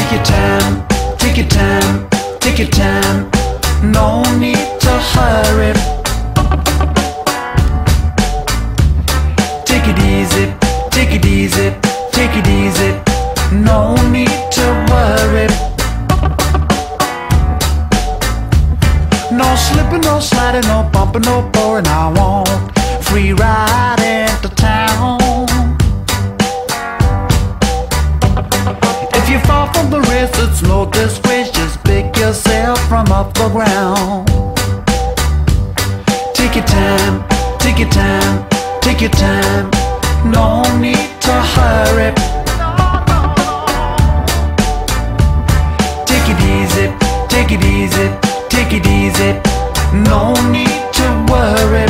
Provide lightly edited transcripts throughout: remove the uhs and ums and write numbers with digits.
Take your time, take your time, take your time. No need to hurry. Take it easy, take it easy, take it easy. No need to worry. No slipping, no sliding, no bumping, no boring. I want free ride into town. If you fall from the race, it's no disgrace. Just pick yourself from off the ground. Take your time, take your time, take your time. No need to hurry. Take it easy, take it easy, take it easy. No need to worry.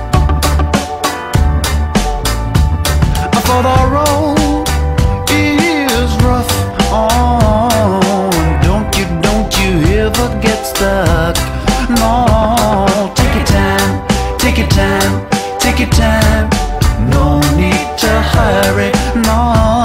For the road is rough. Oh, don't you ever get stuck. No, take your time, take your time, take your time. No need to hurry, no.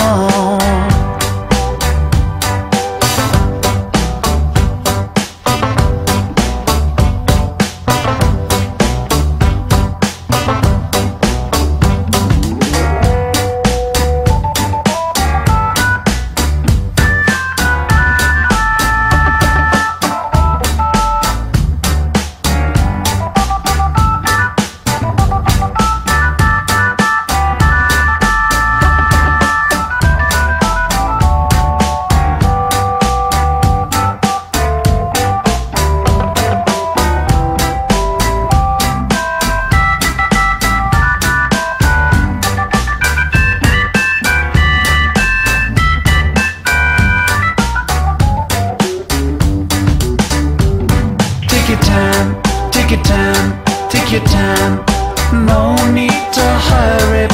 Take your time, take your time, take your time. No need to hurry.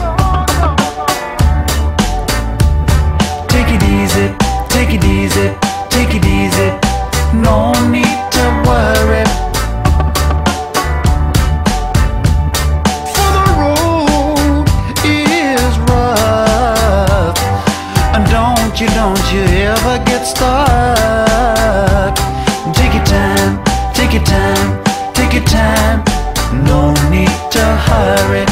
Take it easy, take it easy, take it easy. No need to worry. For the road is rough, and don't you ever get stuck. Take your time, take your time, take your time. No need to hurry.